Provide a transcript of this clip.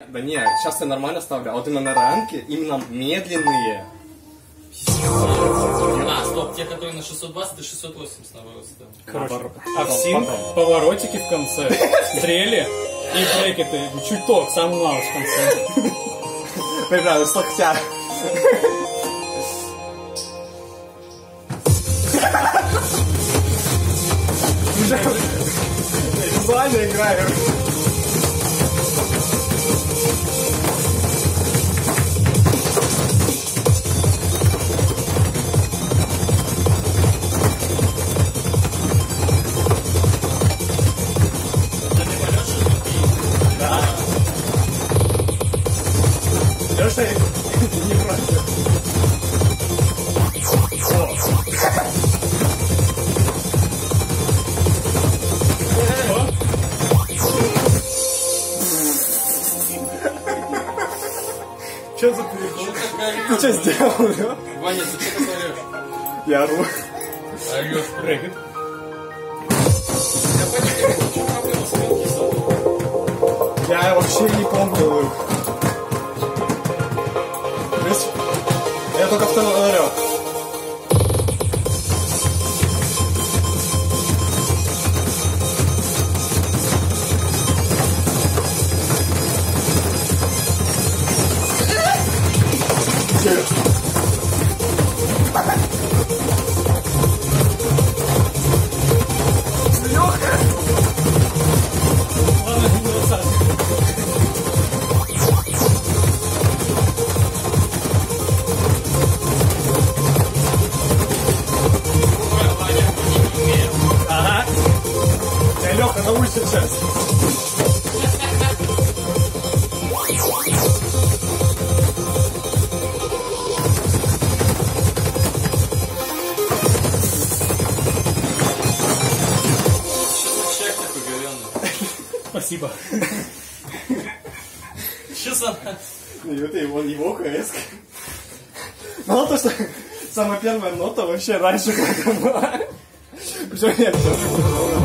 Да не, сейчас я нормально ставлю, а вот именно на ранке, именно медленные. А, стоп, те, которые на 620, ты 680 наоборот ставил. Короче, овсин, поворотики в конце, дрели и брекеты, чуток, самый малый в конце. Ребята, с локтя. Визуально играю. Леша не против. Что за прикол? Ты что сделал? Ваня, ты что такое орешь? Я ору. Орешь, Брекет. я понимаю, в чем проблема с Мелкисом? Я вообще не помню их. Я только второй орёк. Ладно, не 20. Ага. Я Лёха научится сейчас. Человек такой говёный. Спасибо. Что за... Ну, это его КС. Мало то, что самая первая нота вообще раньше как была. Причем я тоже